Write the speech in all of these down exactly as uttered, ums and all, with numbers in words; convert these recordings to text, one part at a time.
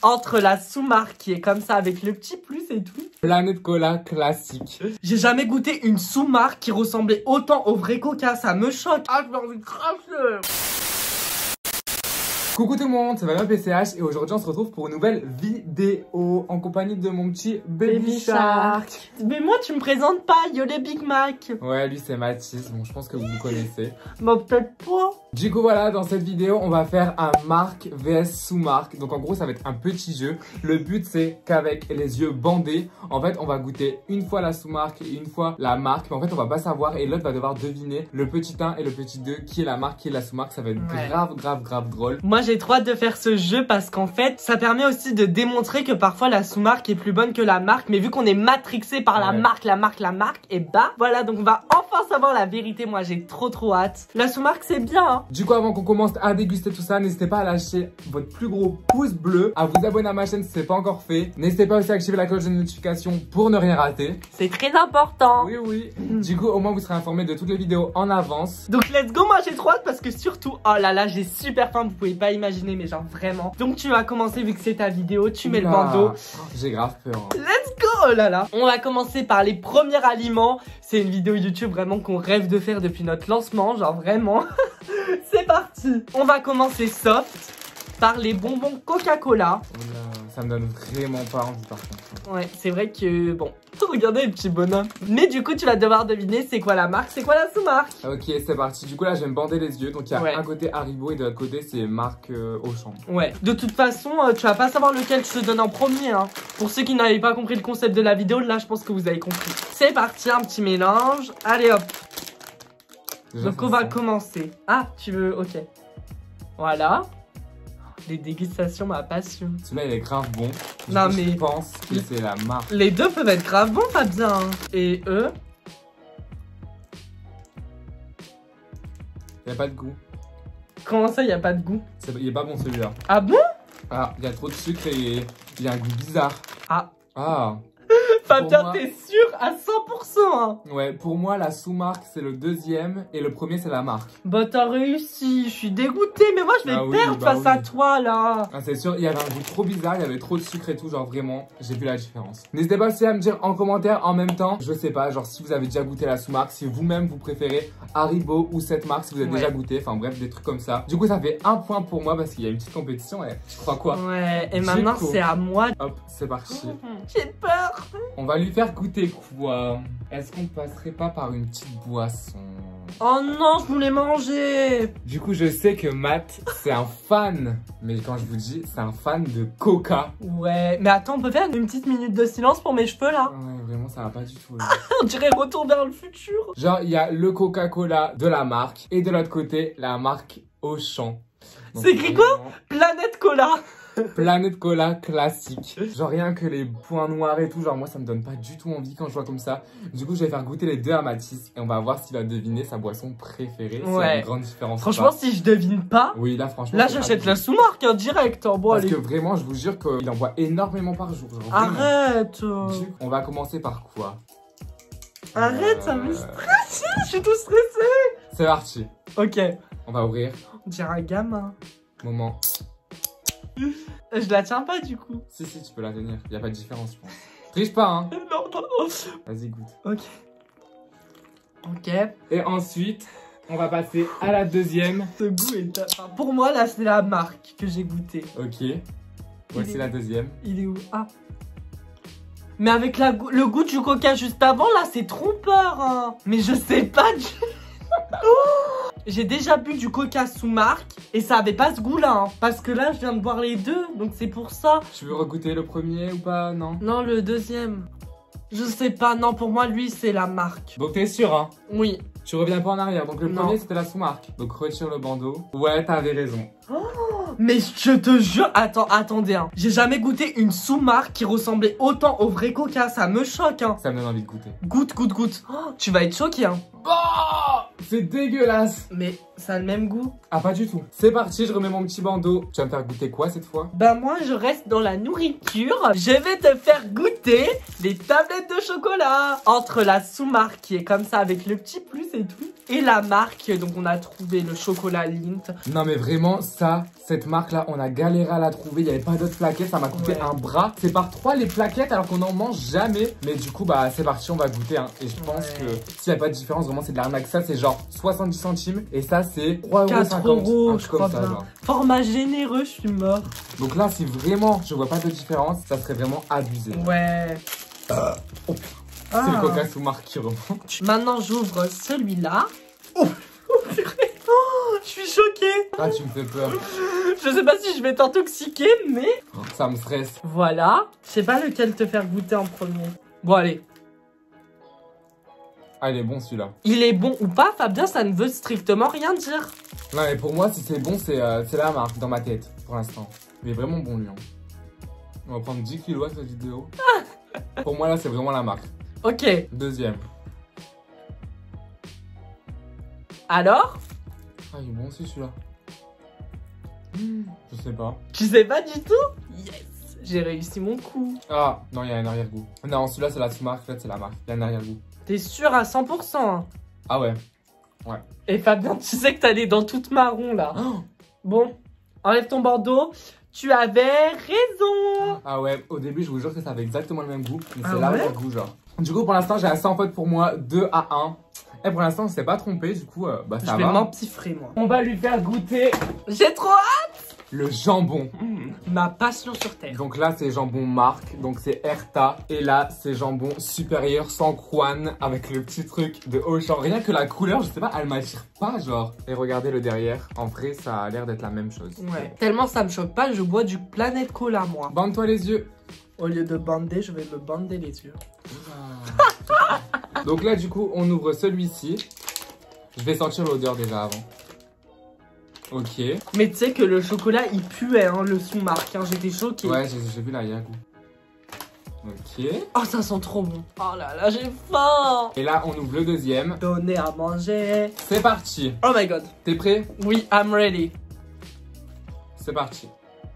entre la sous-marque qui est comme ça avec le petit plus et tout. Planète Cola classique. J'ai jamais goûté une sous-marque qui ressemblait autant au vrai Coca, ça me choque. Ah, j'ai envie de cracher. Coucou tout le monde, c'est Valien P C H et aujourd'hui on se retrouve pour une nouvelle vidéo en compagnie de mon petit Baby, Baby Shark. Shark. Mais moi tu me présentes pas, yo les Big Mac. Ouais, lui c'est Mathis, bon je pense que vous vous connaissez. Bah peut-être pas. Du coup voilà, dans cette vidéo on va faire un marque vs sous-marque. Donc en gros ça va être un petit jeu. Le but c'est qu'avec les yeux bandés, en fait on va goûter une fois la sous-marque et une fois la marque. Mais en fait on va pas savoir et l'autre va devoir deviner le petit un et le petit deux qui est la marque, qui est la sous-marque. Ça va être ouais. grave grave grave drôle. Moi j'ai trop hâte de faire ce jeu parce qu'en fait ça permet aussi de démontrer que parfois la sous-marque est plus bonne que la marque. Mais vu qu'on est matrixé par la ouais. marque, la marque, la marque, et bah voilà, donc on va enfin savoir la vérité. Moi j'ai trop trop hâte. La sous-marque c'est bien hein. Du coup avant qu'on commence à déguster tout ça, n'hésitez pas à lâcher votre plus gros pouce bleu, à vous abonner à ma chaîne si ce n'est pas encore fait. N'hésitez pas aussi à activer la cloche de notification pour ne rien rater. C'est très important. Oui oui. Du coup au moins vous serez informé de toutes les vidéos en avance. Donc let's go, moi j'ai trop hâte parce que surtout, oh là là j'ai super faim, vous pouvez pas imaginer mais genre vraiment. Donc tu vas commencer vu que c'est ta vidéo, tu mets Oula. le bandeau. J'ai grave peur. Hein. Let's go. Oh là là. On va commencer par les premiers aliments. C'est une vidéo YouTube vraiment qu'on rêve de faire depuis notre lancement, genre vraiment. C'est parti. On va commencer soft par les bonbons Coca-Cola. Ça me donne vraiment pas envie par contre. Ouais, c'est vrai que bon, regardez les petits bonhommes. Mais du coup, tu vas devoir deviner c'est quoi la marque, c'est quoi la sous-marque. Ok, c'est parti. Du coup là, je vais me bander les yeux. Donc il y a ouais. un côté Haribo et de l'autre côté c'est marque euh, Auchan. Ouais. De toute façon, euh, tu vas pas savoir lequel je te donne en premier. Hein. Pour ceux qui n'avaient pas compris le concept de la vidéo, là, je pense que vous avez compris. C'est parti, un petit mélange. Allez hop. Déjà, donc on va commencer. Ah, tu veux, ok. Voilà. Les dégustations, ma passion. Celui-là, il est grave bon. Non, je mais. Je pense que c'est la marque. Les deux peuvent être grave bons, Fabien. Et eux? Il n'y a pas de goût. Comment ça, il n'y a pas de goût? Il est pas bon celui-là. Ah bon? Ah, il y a trop de sucre et il y a un goût bizarre. Ah. Ah. Fabien, t'es sûr à cent pour cent hein. Ouais, pour moi, la sous-marque, c'est le deuxième et le premier, c'est la marque. Bah, t'as réussi. Je suis dégoûtée, mais moi, je vais ah oui, perdre bah face oui. à toi, là. Ah, c'est sûr, il y avait un goût trop bizarre, il y avait trop de sucre et tout, genre vraiment, j'ai vu la différence. N'hésitez pas aussi à me dire en commentaire en même temps, je sais pas, genre si vous avez déjà goûté la sous-marque, si vous-même vous préférez Haribo ou cette marque, si vous avez ouais. déjà goûté, enfin bref, des trucs comme ça. Du coup, ça fait un point pour moi parce qu'il y a une petite compétition, et tu crois quoi? Ouais, et maintenant, c'est à moi. Hop, c'est parti. J'ai peur. On va lui faire goûter quoi? Est-ce qu'on passerait pas par une petite boisson? Oh non, je voulais manger. Du coup, je sais que Matt, c'est un fan. Mais quand je vous dis, c'est un fan de Coca. Ouais, mais attends, on peut faire une petite minute de silence pour mes cheveux là? Ouais, vraiment, ça va pas du tout là. On dirait Retour vers le futur. Genre, il y a le Coca-Cola de la marque et de l'autre côté, la marque Auchan. C'est écrit quoi? Planète Cola. Planète Cola classique. Genre rien que les points noirs et tout, genre moi ça me donne pas du tout envie quand je vois comme ça. Du coup je vais faire goûter les deux à Mathis et on va voir s'il va deviner sa boisson préférée. Ouais. C'est une grande différence. Franchement si je devine pas. Oui là franchement. Là j'achète la sous-marque hein, direct. Hein. Bon, Parce allez. que vraiment je vous jure qu'il en boit énormément par jour. Genre, arrête. On va commencer par quoi? Arrête, euh... ça me stresse. Je suis tout stressé. C'est parti. Ok. On va ouvrir. On dirait un gamin. Moment. Je la tiens pas du coup. Si si tu peux la tenir, y a pas de différence je pense. Triche pas hein. Non non non. Vas-y goûte. Ok. Ok. Et ensuite, on va passer à la deuxième. Ce goût est... Enfin, pour moi là c'est la marque que j'ai goûté. Ok. Voici la deuxième. Il est où? Ah. Mais avec la go le goût du coca juste avant là c'est trompeur hein. Mais je sais pas du... J'ai déjà bu du coca sous marque et ça avait pas ce goût là hein, parce que là je viens de boire les deux donc c'est pour ça. Tu veux regoûter le premier ou pas? Non. Non le deuxième. Je sais pas, non pour moi lui c'est la marque. Donc t'es sûr hein? Oui. Tu reviens pas en arrière, donc le non. premier c'était la sous-marque. Donc retire le bandeau. Ouais t'avais raison. Oh, mais je te jure, attends, attendez hein. J'ai jamais goûté une sous-marque qui ressemblait autant au vrai coca, ça me choque hein. Ça me donne envie de goûter. Goûte, goûte, goûte. Oh, tu vas être choqué hein. Oh C'est dégueulasse. Mais ça a le même goût. Ah, pas du tout. C'est parti, je remets mon petit bandeau. Tu vas me faire goûter quoi cette fois? Bah moi, je reste dans la nourriture. Je vais te faire goûter les tablettes de chocolat. Entre la sous-marque qui est comme ça avec le petit plus et tout. Et la marque, donc on a trouvé le chocolat Lindt. Non mais vraiment, ça, cette marque-là, on a galéré à la trouver. Il n'y avait pas d'autres plaquettes, ça m'a coûté Ouais. un bras. C'est par trois les plaquettes alors qu'on n'en mange jamais. Mais du coup, bah c'est parti, on va goûter. Hein. Et je pense Ouais. que s'il n'y a pas de différence, vraiment c'est de l'arnaque. Ça c'est genre soixante-dix centimes. Et ça c'est trois euros quatre cinquante. euros, Un je truc crois comme ça, bien. genre. Format généreux, je suis mort. Donc là, si vraiment je vois pas de différence, ça serait vraiment abusé. Ouais. Euh, oh, Ah. C'est le coca sous marque qui remonte. Maintenant, j'ouvre celui-là. Oh, oh purée. Oh, je suis choquée. Ah, tu me fais peur. Je sais pas si je vais t'intoxiquer, mais... Ça me stresse. Voilà. Je sais pas lequel te faire goûter en premier. Bon, allez. Ah, il est bon celui-là. Il est bon ou pas, Fabien, ça ne veut strictement rien dire. Non, mais pour moi, si c'est bon, c'est euh, c'est la marque dans ma tête pour l'instant. Il est vraiment bon lui. Hein. On va prendre dix kilos à cette vidéo. Pour moi, là, c'est vraiment la marque. Ok. Deuxième. Alors? Ah, il est bon aussi celui-là. Hmm, je sais pas. Tu sais pas du tout? Yes. J'ai réussi mon coup. Ah, non, il y a un arrière-goût. Non, celui-là, c'est la sous-marque. Là, c'est la marque. Il y a un arrière-goût. T'es sûr à cent pour cent hein? Ah ouais. Et Fabien, tu sais que t'as les dents toutes marron là. Oh Bon, enlève ton bandeau. Tu avais raison. Ah ouais, au début, je vous jure que ça avait exactement le même goût. Mais Ah c'est ouais l'arrière-goût, genre. Du coup, pour l'instant, j'ai un sans faute pour moi. deux à un. Et pour l'instant, on s'est pas trompé. Du coup, euh, bah ça Je vais va. m'empiffrer moi. On va lui faire goûter. J'ai trop hâte. Le jambon. Ma passion sur terre. Donc là, c'est jambon marque, donc c'est Erta. Et là, c'est jambon supérieur sans Quan avec le petit truc de Auchan. Rien que la couleur, je sais pas, elle m'attire pas, genre. Et regardez le derrière. En vrai, ça a l'air d'être la même chose. Ouais. Tellement ça me choque pas, je bois du Planète Cola moi. Bande-toi les yeux. Au lieu de bander, je vais me bander les yeux. Donc là, du coup, on ouvre celui-ci. Je vais sentir l'odeur déjà avant. Ok. Mais tu sais que le chocolat il puait hein, le sous-marque, hein, j'étais choquée. Ouais, j'ai j'ai vu l'arrière-goût. Ok. Oh ça sent trop bon. Oh là là j'ai faim. Et là, on ouvre le deuxième. Donner à manger. C'est parti. Oh my god. T'es prêt? Oui, I'm ready. C'est parti.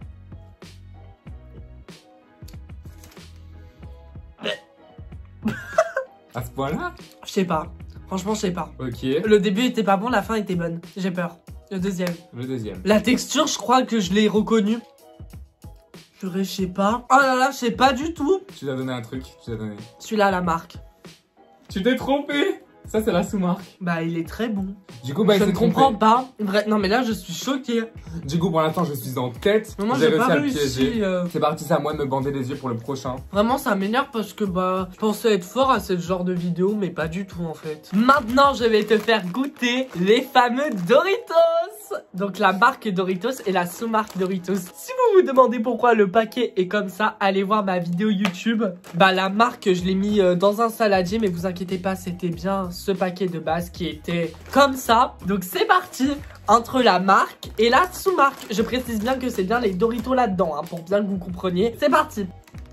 À ce point-là? Je sais pas. Franchement je sais pas. Ok. Le début était pas bon, la fin était bonne. J'ai peur. Le deuxième. Le deuxième. La texture, je crois que je l'ai reconnue. Purée, je sais pas. Oh là là, je sais pas du tout. Tu t'as donné un truc. Tu t'as donné. Celui-là, la marque. Tu t'es trompé. Ça, c'est la sous-marque. Bah, il est très bon. Du coup, bah, il je s'est ne comprends trompé. pas. Vrai... Non, mais là, je suis choquée. Du coup, pour l'instant, je suis en tête. Mais moi, J'ai j'ai pas réussi à le réussi. piéger. euh. C'est parti, c'est à moi de me bander les yeux pour le prochain. Vraiment, ça m'énerve parce que, bah, je pensais être fort à ce genre de vidéo, mais pas du tout, en fait. Maintenant, je vais te faire goûter les fameux Doritos. Donc, la marque Doritos et la sous-marque Doritos. Si vous vous demandez pourquoi le paquet est comme ça, allez voir ma vidéo YouTube. Bah, la marque, je l'ai mis euh, dans un saladier, mais vous inquiétez pas, c'était bien ce paquet de base qui était comme ça. Donc, c'est parti entre la marque et la sous-marque. Je précise bien que c'est bien les Doritos là-dedans, hein, pour bien que vous compreniez. C'est parti.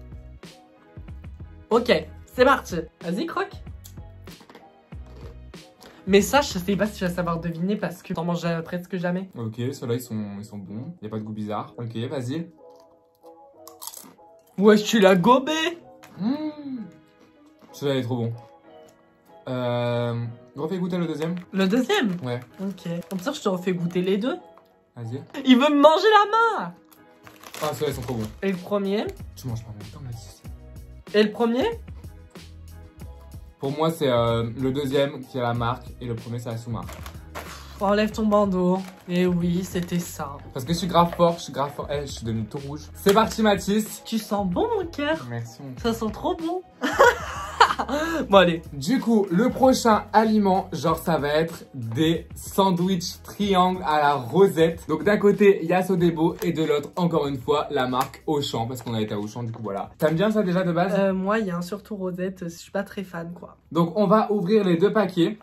Ok, c'est parti. Vas-y, croque. Mais ça, je sais pas si tu vas savoir deviner parce que t'en manges presque jamais. Ok, ceux-là, ils sont, ils sont bons. Il n'y a pas de goût bizarre. Ok, vas-y. Ouais, tu l'as gobé. Mmh. Celui-là, il est trop bon. Euh... Refais goûter le deuxième. Le deuxième? Ouais. Ok. Comme ça, je te refais goûter les deux. Vas-y. Il veut me manger la main. Ah, ceux-là, ils sont trop bons. Et le premier? Tu manges pas en même temps, Mathis. Et le premier? Pour moi, c'est euh, le deuxième qui est la marque et le premier, c'est la sous-marque. Enlève ton bandeau. Et oui, c'était ça. Parce que je suis grave fort, je suis grave fort. Eh, je suis devenu tout rouge. C'est parti, Mathis. Tu sens bon, mon cœur? Merci. Mon... Ça sent trop bon. Bon, allez. Du coup, le prochain aliment, genre, ça va être des sandwichs triangles à la rosette. Donc, d'un côté, il y a Sodebo et de l'autre, encore une fois, la marque Auchan. Parce qu'on a été à Auchan, du coup, voilà. T'aimes bien ça déjà de base? Euh, moi, il y a un surtout rosette. Je suis pas très fan, quoi. Donc, on va ouvrir les deux paquets.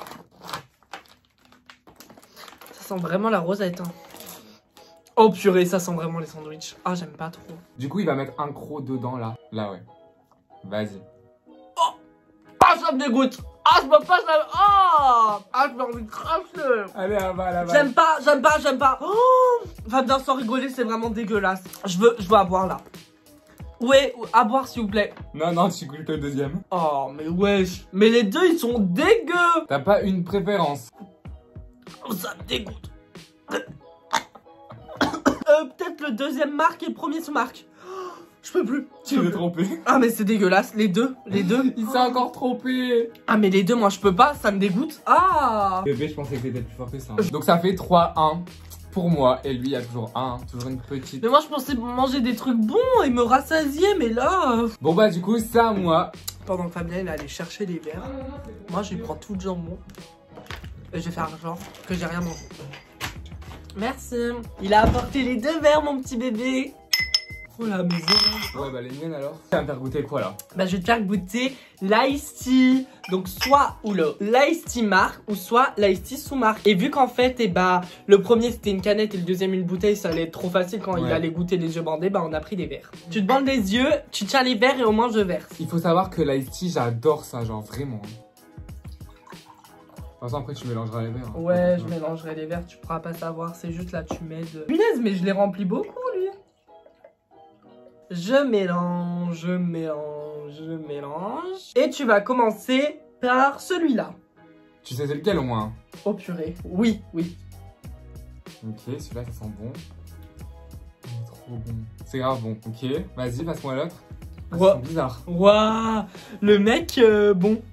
Ça sent vraiment la rosette. Hein. Oh purée, ça sent vraiment les sandwichs. Ah, j'aime pas trop. Du coup, il va mettre un croc dedans, là. Là, ouais. Vas-y. Ah, ça me dégoûte. Ah, je peux pas, ça... Oh ah, j'ai envie de cracher. Allez, avale, avale. J'aime pas, j'aime pas, j'aime pas. Oh Fabien, sans rigoler, c'est vraiment dégueulasse. Je veux, je veux à boire là. Ouais, à boire s'il vous plaît. Non, non, tu goûtes le deuxième. Oh, mais wesh. Mais les deux, ils sont dégueux. T'as pas une préférence? Oh, ça me dégoûte. euh, Peut-être le deuxième marque et le premier sous-marque. Je peux plus. Tu veux tromper? Ah mais c'est dégueulasse, les deux, les deux. Il s'est encore trompé. Ah mais les deux, moi je peux pas, ça me dégoûte. Ah. Bébé, je pensais que t'étais plus fort que ça. Donc ça fait trois un pour moi. Et lui, il y a toujours un, toujours une petite. Mais moi je pensais manger des trucs bons et me rassasier, mais là... euh, Bon bah du coup, c'est à moi. Pendant que Fabien il allait chercher les verres, moi je lui prends tout le jambon. Et je vais faire genre que j'ai rien mangé. Merci. Il a apporté les deux verres, mon petit bébé. Oh la maison. Ouais bah les miennes alors. Tu vas me faire goûter quoi là? Bah je vais te faire goûter l'ice tea. Donc soit ou le l'ice tea marque ou soit l'ice tea sous marque. Et vu qu'en fait et bah le premier c'était une canette et le deuxième une bouteille, ça allait être trop facile quand ouais. il allait goûter les yeux bandés, bah on a pris des verres. Tu te bandes les yeux, tu tiens les verres et au moins je verse. Il faut savoir que l'ice tea j'adore ça, genre vraiment. De toute façon, après tu mélangeras les verres. Hein. Ouais, je mélangerai les verres, tu pourras pas savoir, c'est juste là tu m'aides. Punaise, mais je les remplis beaucoup lui. Je mélange, je mélange, je mélange. Et tu vas commencer par celui-là. Tu sais c'est lequel au moins? Oh purée, oui, oui. Ok, celui-là ça sent bon. Il est trop bon. C'est grave bon, ok. Vas-y, passe-moi l'autre. Ah, wow. C'est bizarre. Waouh, le mec, euh, bon.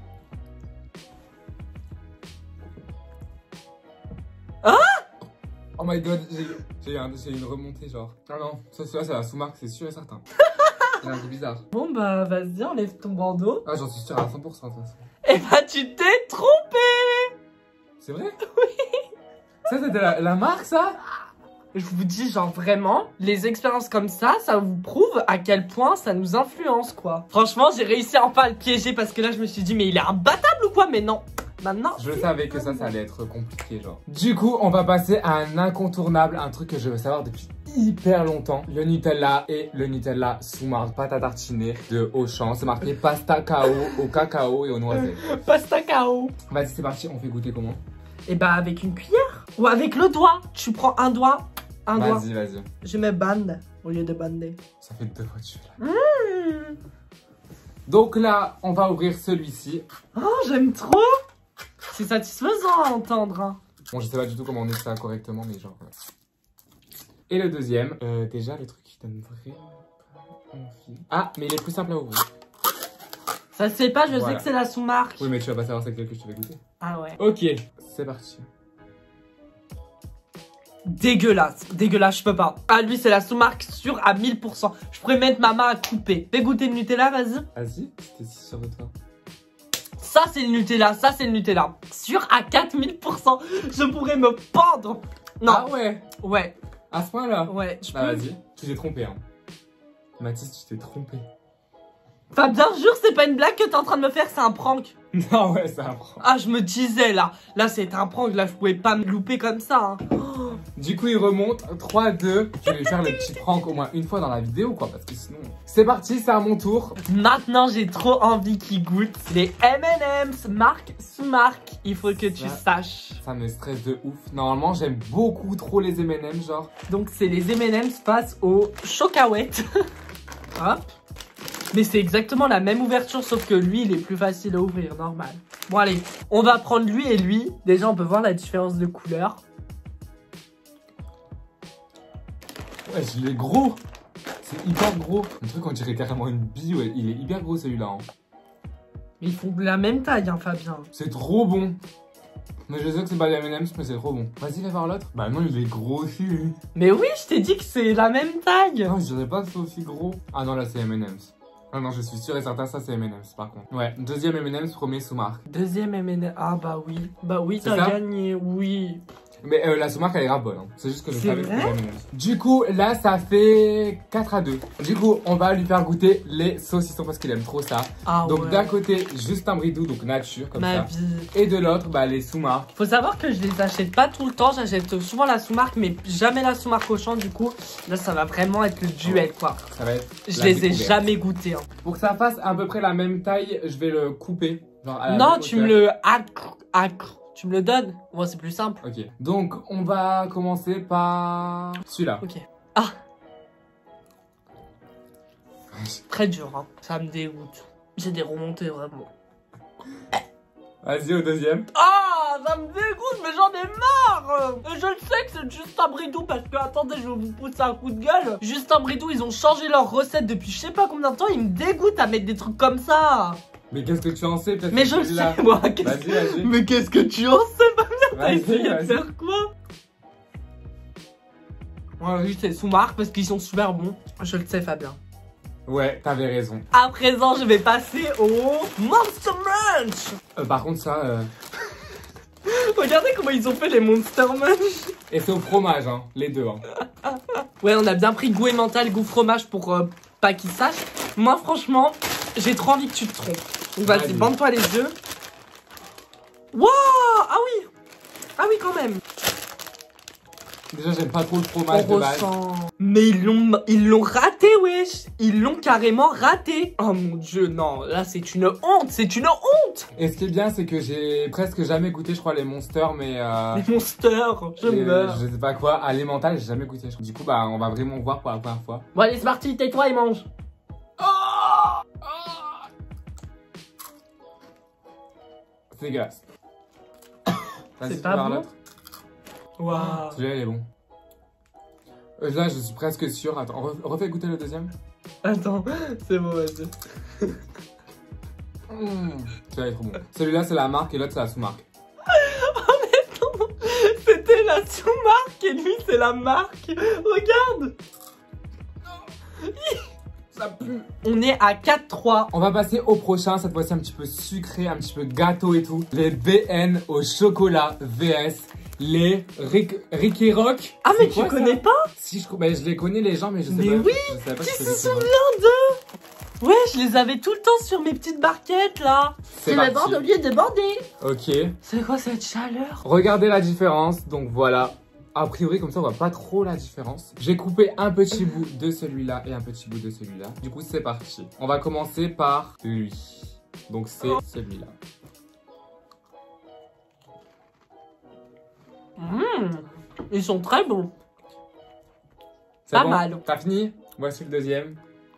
Ah! Oh my god, j'ai un, une remontée genre. Ah non, ça c'est la sous-marque, c'est sûr et certain. C'est un peu bizarre. Bon bah vas-y, enlève ton bandeau. Ah j'en suis sûr à cent pour cent de toute façon. Et bah tu t'es trompé. C'est vrai? Oui. Ça c'était la, la marque ça? Je vous dis genre vraiment, les expériences comme ça, ça vous prouve à quel point ça nous influence quoi. Franchement j'ai réussi à enfin le piéger parce que là je me suis dit mais il est imbattable ou quoi? Mais non. Maintenant, je savais que ça, ça allait être compliqué, genre. Du coup, on va passer à un incontournable, un truc que je veux savoir depuis hyper longtemps. Le Nutella et le Nutella sous marque pâte à tartiner de Auchan. C'est marqué pasta cao au cacao et aux noisettes. Pasta cao. Vas-y, c'est parti. On fait goûter comment? Et bah avec une cuillère ou avec le doigt. Tu prends un doigt, un doigt. Vas-y, vas-y. Je mets bande au lieu de bander. Ça fait deux fois que tu fais là. Mmh. Donc là, on va ouvrir celui-ci. Oh, j'aime trop. C'est satisfaisant à entendre. Hein. Bon, je sais pas du tout comment on ouvre ça correctement, mais genre... Ouais. Et le deuxième, euh, déjà, le truc qui donne vraiment envie. Ah, mais il est plus simple à ouvrir. Ça se fait pas, je voilà. sais que c'est la sous-marque. Oui, mais tu vas pas savoir c'est lequel que je te vais goûter. Ah ouais. Ok, c'est parti. Dégueulasse, dégueulasse, je peux pas. Ah, lui, c'est la sous-marque sûre à mille pour cent. Je pourrais mettre ma main à couper. Fais goûter le Nutella, vas-y. Vas-y, j'étais si sûr de toi. Ça, c'est le Nutella, ça, c'est le Nutella. Sûr à quatre mille pour cent. Je pourrais me pendre. Non. Ah ouais? Ouais. À ce point-là? Ouais, je bah, peux. Vas-y, tu t'es trompé, hein. Mathis, tu t'es trompé. Fabien, jure, c'est pas une blague que t'es en train de me faire, c'est un prank. Non, ouais, c'est un prank. Ah, je me disais, là. Là, c'est un prank, là, je pouvais pas me louper comme ça, hein. Oh. Du coup, il remonte trois à deux. Je vais faire le petit prank au moins une fois dans la vidéo, quoi, parce que sinon... C'est parti, c'est à mon tour. Maintenant, j'ai trop envie qu'il goûte les M and M's, marque sous marque. Il faut que tu ça, saches. Ça me stresse de ouf. Normalement, j'aime beaucoup trop les M and M's, genre. Donc, c'est les M and M's face aux chocahuètes. Hop. Mais c'est exactement la même ouverture, sauf que lui, il est plus facile à ouvrir, normal. Bon, allez, on va prendre lui et lui. Déjà, on peut voir la différence de couleur. Ouais, il est gros. C'est hyper gros. Un truc, on dirait carrément une bille. Ouais. Il est hyper gros, celui-là. Hein. Mais ils font de la même taille, hein, Fabien. C'est trop bon. Mais je sais que c'est pas les M and M's, mais c'est trop bon. Vas-y, va voir l'autre. Bah non, il est gros aussi, lui. Mais oui, je t'ai dit que c'est la même taille. Non, je dirais pas que c'est aussi gros. Ah non, là, c'est M and M's. Ah non, je suis sûr et certain, ça c'est M and M's par contre. Ouais, deuxième M and M's, premier sous-marque. Deuxième M and M's, ah bah oui. Bah oui, t'as gagné, oui. Mais euh, la sous-marque elle est grave bonne, hein. C'est juste que je savais que c'était M and M's. Du coup, là ça fait quatre à deux. Du coup, on va lui faire goûter les saucissons parce qu'il aime trop ça. Ah donc ouais. d'un côté, juste un bridou, donc nature comme Ma ça. vie. Et de l'autre, bah les sous-marques. Faut savoir que je les achète pas tout le temps, j'achète souvent la sous-marque, mais jamais la sous-marque Auchan. Du coup, là ça va vraiment être le duel quoi. Ça va être. Je les ai jamais goûtés. Hein. Pour que ça fasse à peu près la même taille, je vais le couper. Genre à la Non, même tu me hauteur. le accres, accres. Tu me le donnes. Moi, c'est plus simple. Ok. Donc, on va commencer par celui-là. Ok. Ah. Très dur, hein. Ça me dégoûte. J'ai des remontées, vraiment. Vas-y, au deuxième. Ah, ça me dégoûte, mais j'en ai marre. Et je le sais que c'est Justin Bridou, parce que, attendez, je vais vous pousser un coup de gueule. Justin Bridou, ils ont changé leur recette depuis je sais pas combien de temps. Ils me dégoûtent à mettre des trucs comme ça. Mais qu'est-ce que tu en sais? Peut-être Mais que je le celui-là. sais, moi. qu'est-ce Vas-y, que- vas-y. Mais qu'est-ce que tu en sais, T'as Vas-y, essayé de vas-y. faire quoi? Ouais, oui, c'est sous-marque parce qu'ils sont super bons. Je le sais, Fabien. Ouais, t'avais raison. À présent, je vais passer au Monster Munch. Euh, par contre, ça. Euh... Regardez comment ils ont fait les Monster Munch. Et c'est au fromage, hein. Les deux, hein. Ouais, on a bien pris goût mental, goût fromage pour euh, pas qu'ils sachent. Moi, franchement, j'ai trop envie que tu te trompes. Donc, vas-y, Vas-y. bande-toi les yeux. Waouh! Ah oui! Ah oui, quand même. Déjà, j'aime pas trop le fromage On de base. ressent. Mais ils l'ont, ils l'ont raté, wesh. Ils l'ont carrément raté. Oh mon dieu, non. Là, c'est une honte. C'est une honte. Et ce qui est bien, c'est que j'ai presque jamais goûté, je crois, les monsters, mais. Euh... Les monsters. Je les- meurs. Je sais pas quoi, à l'emmental, j'ai jamais goûté. Du coup, bah, on va vraiment voir pour la première fois. Bon, allez, c'est parti. Tais-toi et mange. C'est dégueulasse. Vas-y, C'est pas vers bon l'autre. Waouh. Celui-là, il est bon. Euh, Là, je suis presque sûr. Attends, re- refais goûter le deuxième. Attends, c'est bon, vas-y. Mmh. Celui-là est trop bon. Celui-là, c'est la marque et l'autre, c'est la sous-marque. C'était la sous-marque et lui, c'est la marque. Regarde. Ça pue. On est à quatre trois. On va passer au prochain, cette fois-ci un petit peu sucré, un petit peu gâteau et tout. Les B N au chocolat V S les Rick, Ricky Rock. Ah, mais C'est tu quoi, connais ça? pas? Si, je, bah, je les connais les gens, mais je sais Mais pas. oui, je savais pas Qui que se c'était Ricky Rock. souvient d'eux? Ouais, je les avais tout le temps sur mes petites barquettes là. C'est la parti. bande au lieu de bander. Ok. C'est quoi cette chaleur? Regardez la différence, donc voilà. A priori, comme ça, on voit pas trop la différence. J'ai coupé un petit bout de celui-là et un petit bout de celui-là. Du coup, c'est parti. On va commencer par lui. Donc, c'est celui-là. Mmh, ils sont très bons. C'est Pas bon mal. T'as fini? Voici le deuxième.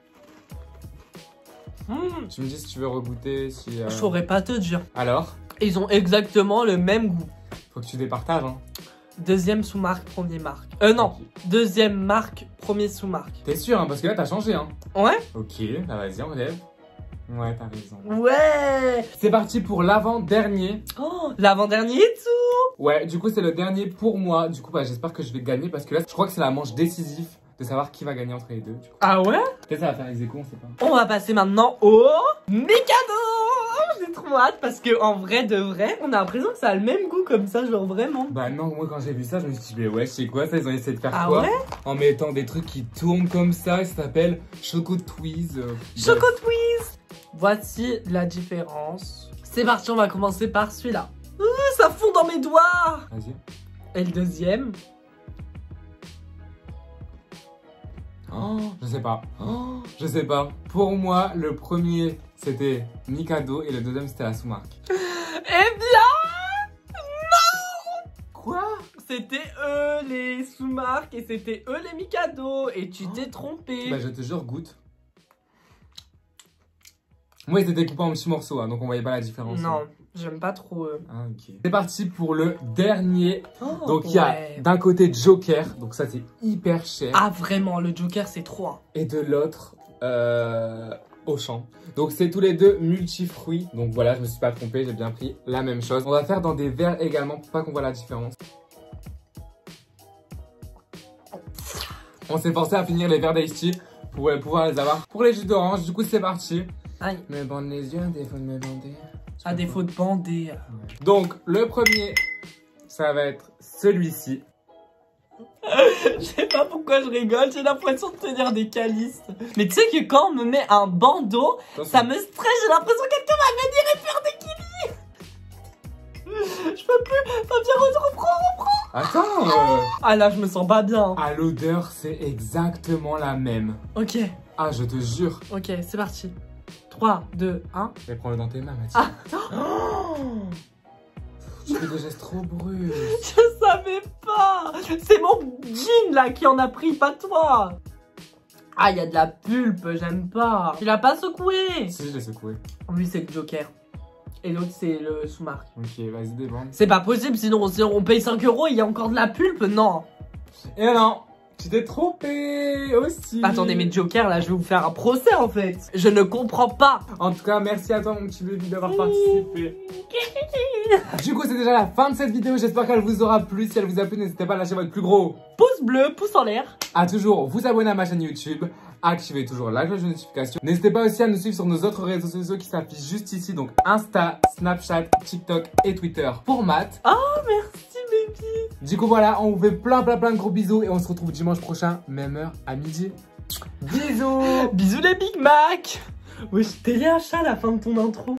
Mmh. Tu me dis si tu veux regoûter, si... euh, Je saurais pas te dire. Alors? Ils ont exactement le même goût. Faut que tu départages, hein. Deuxième sous-marque, premier marque. Euh non, Ok. deuxième marque, premier sous-marque. T'es sûr, hein, parce que là, t'as changé, hein. Ouais? Ok, bah vas-y, on relève. Ouais, t'as raison. Ouais. C'est parti pour l'avant-dernier. Oh, l'avant-dernier et tout. Ouais, du coup, c'est le dernier pour moi. Du coup, bah, j'espère que je vais gagner parce que là, je crois que c'est la manche décisive de savoir qui va gagner entre les deux. Du coup. Ah ouais? Peut-être ça va faire ex aequo, on sait pas. On va passer maintenant au Mikado. J'ai trop hâte parce que en vrai de vrai, on a l'impression que ça a le même goût comme ça, genre vraiment. Bah non, moi quand j'ai vu ça, je me suis dit, mais ouais, c'est quoi ça? Ils ont essayé de faire Ah quoi? ouais? En mettant des trucs qui tournent comme ça, ça s'appelle Choco Twiz. euh, Choco bref. Twiz. Voici la différence. C'est parti, on va commencer par celui-là. Ouh, ça fond dans mes doigts. Vas-y. Et le deuxième. Oh, je sais pas. Oh, je sais pas. Pour moi, le premier, c'était Mikado et le deuxième, c'était la sous-marque. Eh bien, Quoi? c'était eux les sous-marques et c'était eux les Mikado. Et tu t'es trompé. Bah je te jure, goûte. Moi, ils étaient coupés en petits morceaux, hein, donc on voyait pas la différence. Non, j'aime pas trop eux. Ah, ok. C'est parti pour le dernier. Oh, Donc il y a ouais. d'un côté Joker, donc ça c'est hyper cher. Ah vraiment, le Joker c'est trop. Hein. Et de l'autre, euh, Auchan. Donc c'est tous les deux multifruits. Donc voilà, je me suis pas trompé, j'ai bien pris la même chose. On va faire dans des verres également pour pas qu'on voit la différence. On s'est forcé à finir les verres d'Ice Tea pour pouvoir les avoir pour les jus d'orange. Du coup c'est parti. Aïe. Me bande les yeux, à défaut de me bander. À défaut de bander. Donc le premier, ça va être celui-ci. Je sais pas pourquoi je rigole, j'ai l'impression de tenir des calices. Mais tu sais que quand on me met un bandeau, Attention. ça me stresse, j'ai l'impression que quelqu'un va venir et faire des kilis. Je peux plus, Fabien, reprends, reprends. Attends euh, Ah là, je me sens pas bien. à l'odeur, c'est exactement la même. Ok, Ah, je te jure. ok, c'est parti. trois, deux, un. Mais prends-le dans tes mains, Mathilde. Ah. Oh, tu fais des gestes trop brusques. Je savais pas. C'est mon jean là qui en a pris, pas toi. Ah, il y a de la pulpe, j'aime pas. Tu l'as pas secoué? Si, je l'ai secoué. Lui, c'est le Joker. Et l'autre, c'est le sous-marque. Ok, vas-y, débande. C'est pas possible, sinon si on paye cinq euros, il y a encore de la pulpe, non. Et non, tu t'es trompé aussi. Attendez, mais Joker, là, je vais vous faire un procès, en fait. Je ne comprends pas. En tout cas, merci à toi, mon petit baby, d'avoir participé. Du coup, c'est déjà la fin de cette vidéo. J'espère qu'elle vous aura plu. Si elle vous a plu, n'hésitez pas à lâcher votre plus gros pouce bleu, pouce en l'air. À toujours vous abonner à ma chaîne YouTube. Activez toujours la cloche de notification. N'hésitez pas aussi à nous suivre sur nos autres réseaux sociaux qui s'affichent juste ici. Donc Insta, Snapchat, TikTok et Twitter pour Matt. Oh, merci, baby. Du coup, voilà, on vous fait plein, plein, plein de gros bisous. Et on se retrouve dimanche prochain, même heure, à midi. Bisous. Bisous les Big Mac. Wesh, t'es un chat à la fin de ton intro.